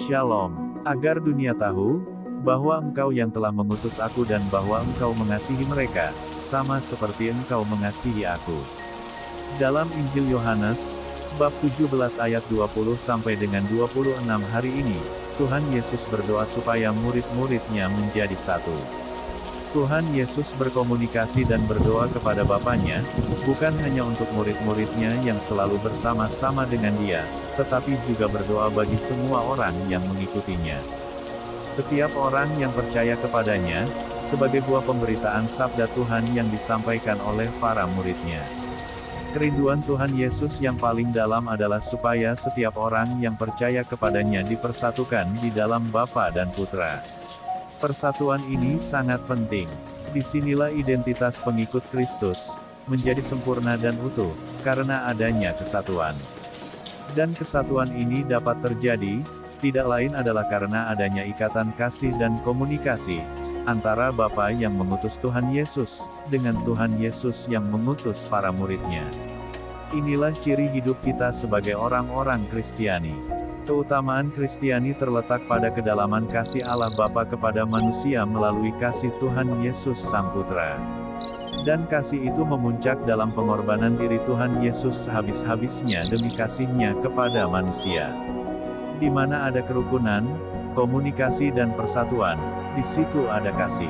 Shalom, agar dunia tahu, bahwa Engkau yang telah mengutus aku dan bahwa Engkau mengasihi mereka, sama seperti Engkau mengasihi aku. Dalam Injil Yohanes, bab 17 ayat 20 sampai dengan 26 hari ini, Tuhan Yesus berdoa supaya murid-muridnya menjadi satu. Tuhan Yesus berkomunikasi dan berdoa kepada Bapanya, bukan hanya untuk murid-muridnya yang selalu bersama-sama dengan Dia, tetapi juga berdoa bagi semua orang yang mengikutinya. Setiap orang yang percaya kepadanya, sebagai buah pemberitaan sabda Tuhan yang disampaikan oleh para muridnya. Kerinduan Tuhan Yesus yang paling dalam adalah supaya setiap orang yang percaya kepadanya dipersatukan di dalam Bapa dan Putra. Persatuan ini sangat penting. Disinilah identitas pengikut Kristus menjadi sempurna dan utuh, karena adanya kesatuan. Dan kesatuan ini dapat terjadi, tidak lain adalah karena adanya ikatan kasih dan komunikasi antara Bapa yang mengutus Tuhan Yesus, dengan Tuhan Yesus yang mengutus para muridnya. Inilah ciri hidup kita sebagai orang-orang Kristiani. Keutamaan Kristiani terletak pada kedalaman kasih Allah Bapa kepada manusia melalui kasih Tuhan Yesus Sang Putra. Dan kasih itu memuncak dalam pengorbanan diri Tuhan Yesus sehabis-habisnya demi kasih-Nya kepada manusia. Di mana ada kerukunan, komunikasi dan persatuan, di situ ada kasih.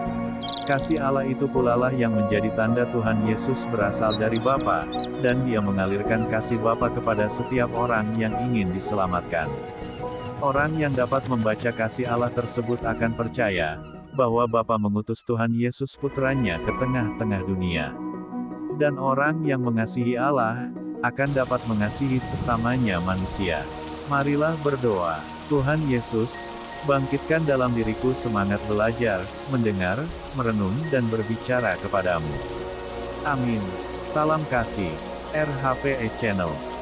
Kasih Allah itu pula lah yang menjadi tanda Tuhan Yesus berasal dari Bapa, dan Dia mengalirkan kasih Bapa kepada setiap orang yang ingin diselamatkan. Orang yang dapat membaca kasih Allah tersebut akan percaya, bahwa Bapa mengutus Tuhan Yesus Putranya ke tengah-tengah dunia. Dan orang yang mengasihi Allah, akan dapat mengasihi sesamanya manusia. Marilah berdoa. Tuhan Yesus, bangkitkan dalam diriku semangat belajar, mendengar, merenung dan berbicara kepadamu. Amin. Salam kasih. RHPE Channel.